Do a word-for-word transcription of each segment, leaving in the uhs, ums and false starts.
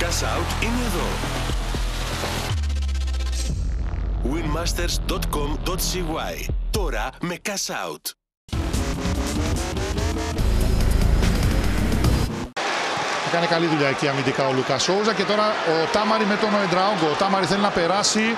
Cash Out είναι εδώ. winmasters τελεία com τελεία c y. Τώρα με Cash Out. Κάνει καλή δουλειά εκεί αμυντικά ο Λούκα Σόουζα και τώρα ο Τάμαρι με τον Οεντραόγκο. Ο Τάμαρι θέλει να περάσει.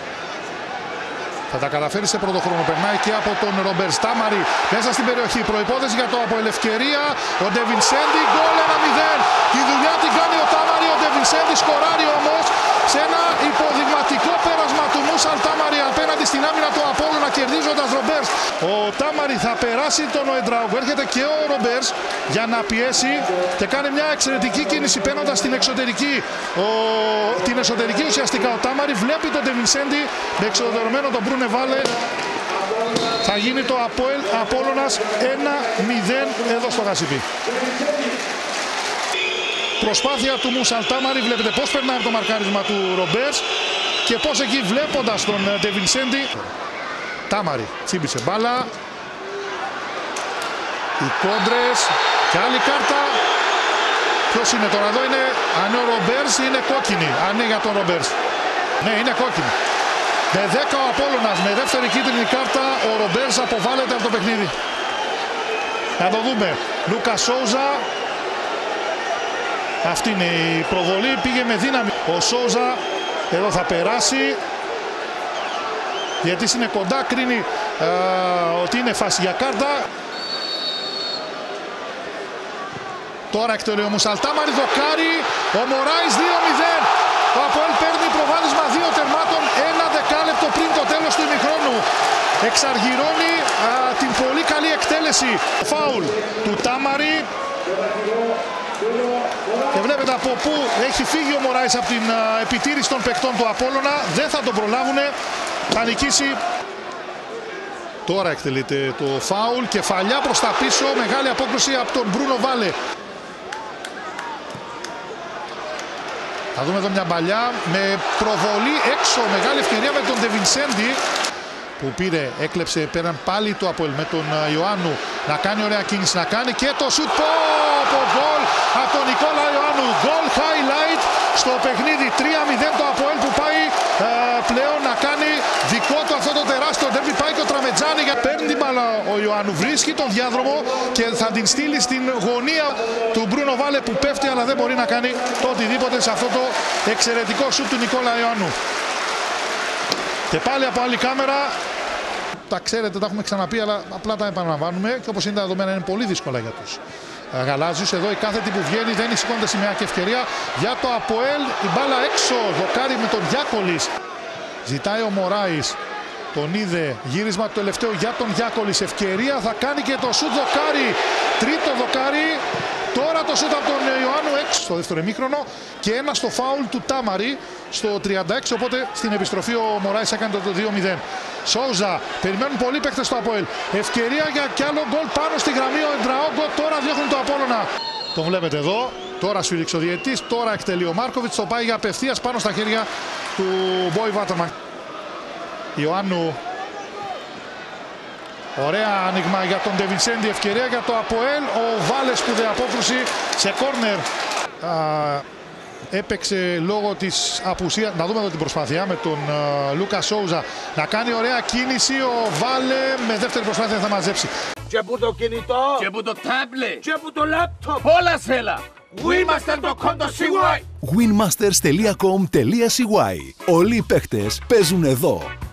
Θα τα καταφέρει σε πρώτο χρόνο. Περνάει και από τον Ρομπέρς. Τάμαρι μέσα στην περιοχή. Προϋπόθεση για το από ελευκαιρία. Ο Ντεβινσέντι. Γκολ ένα μηδέν. Η δουλειά την κάνει ο Τάμαρι. Ο Ντεβινσέντι σκοράρει όμως σε ένα υποδειγματικό πέρασμα του Μούσαλ Τάμαρι απέναντι στην άμυνα του Απόλλωνα κερδίζοντας Ρομπέρς. Ο Τάμαρι θα περάσει τον Οεντραόγκο. Έρχεται και ο Ρομπέρς για να πιέσει και κάνει μια εξαιρετική κίνηση παίρνοντας την εξωτερική. Ο... Την εσωτερική ουσιαστικά ο Τάμαρι βλέπει τον Ντεβινσέντι με εξοδερωμένο τον Μπρούνε Βάλε. Θα γίνει το Απόελ Απόλλωνας ένα μηδέν εδώ στο Γασιπί. Προσπάθεια του Μούσαλ Τάμαρι, βλέπετε πώς περνάει από το μαρκάρισμα του Ρομπέρς και πώς εκεί βλέποντας τον Ντεβινσέντι. Τάμαρι τσίμπησε μπάλα. Οι κόντρες και άλλη κάρτα. Ποιος είναι τώρα εδώ, είναι αν είναι ο Ρομπέρς ή είναι κόκκινη. Αν είναι για τον Ρομπέρς. Ναι, είναι κόκκινη. Με δέκα ο Απόλλωνας, με δεύτερη κίτρινη κάρτα, ο Ρομπέρς αποβάλλεται από το παιχνίδι. Να το δούμε. Λούκα Σόουζα. Αυτή είναι η προβολή, πήγε με δύναμη. Ο Σόουζα εδώ θα περάσει. Γιατί είναι κοντά, κρίνει α, ότι είναι φάση για κάρτα. Τώρα εκτελεί ο Μούσαλ Τάμαρι, δοκάρι. Ο Μωράης δύο μηδέν. Ο Αποέλ παίρνει προβάδισμα δύο τερμάτων ένα δεκάλεπτο πριν το τέλος του ημιχρόνου. Εξαργυρώνει α, την πολύ καλή εκτέλεση. Φάουλ του Τάμαρι. Και βλέπετε από πού έχει φύγει ο Μωράης από την α, επιτήρηση των παικτών του Απόλλωνα. Δεν θα τον προλάβουνε. Θα νικήσει. Τώρα εκτελείται το φάουλ. Κεφαλιά προς τα πίσω. Μεγάλη απόκρουση από τον Μπρούνο Βάλε. Θα δούμε εδώ μια μπαλιά με προβολή έξω. Μεγάλη ευκαιρία με τον Ντεβινσέντι που πήρε, έκλεψε πέραν πάλι το Αποέλ με τον Ιωάννου να κάνει ωραία κίνηση, να κάνει και το σουτ. Πω, πω, γκολ από τον Νικόλα Ιωάννου. Γκολ highlight στο παιχνίδι. τρία μηδέν το Αποέλ που πάει ε, πλέον να κάνει δικό του αυτό το τεράστιο ντέρμπι. Πάει και ο Τραμετζάνη για παίρνει την μπάλα ο Ιωάννου. Βρίσκει τον διάδρομο και θα την στείλει στην γωνία του Μπρούνο Βάλε που πέφτει αλλά δεν μπορεί να κάνει το οτιδήποτε σε αυτό το εξαιρετικό σουτ του Νικόλα Ιωάννου. Και πάλι από άλλη κάμερα. Τα ξέρετε, τα έχουμε ξαναπεί, αλλά απλά τα επαναλαμβάνουμε. Και όπως είναι τα δεδομένα, είναι πολύ δύσκολα για τους γαλάζιους. Εδώ η κάθετη που βγαίνει δεν σηκώνεται σημαία και ευκαιρία για το Αποέλ. Η μπάλα έξω. Δοκάρι με τον Γιάκολης. Ζητάει ο Μωράης. Τον είδε. Γύρισμα το τελευταίο για τον Γιάκολης. Ευκαιρία θα κάνει και το σουτ δοκάρι. Τρίτο δοκάρι. Τώρα το σούτ από τον Ιωάννου έξω στο δεύτερο ημίχρονο και ένα στο φάουλ του Τάμαρι στο τριάντα έξι, οπότε στην επιστροφή ο Μωράης έκανε το δύο μηδέν. Σόουζα, περιμένουν πολλοί παίκτες στο Αποέλ. Ευκαιρία για κι άλλο γκολ πάνω στη γραμμή ο Εντραόγκο, τώρα διώχνουν το Απόλλωνα. Το βλέπετε εδώ, τώρα σφυρίξει ο διαιτητής, τώρα εκτελεί ο Μάρκοβιτς, το πάει για απευθείας πάνω στα χέρια του Μπόι Βάτερμαν. Ιωάννου. Ωραία άνοιγμα για τον Ντεβινσέντι, ευκαιρία για το Αποέλ. Ο Βάλε σπουδαία απόκρουση σε κόρνερ. Α, έπαιξε λόγω της απουσίας. Να δούμε εδώ την προσπάθεια με τον α, Λούκα Σόουζα να κάνει ωραία κίνηση. Ο Βάλε με δεύτερη προσπάθεια θα μαζέψει. Και που το κινητό, και που το τάμπλετ, και που το λάπτοπ. όλα σέλα. winmasters τελεία com τελεία c y. winmasters τελεία com τελεία c y. Όλοι οι παίχτες παίζουν εδώ.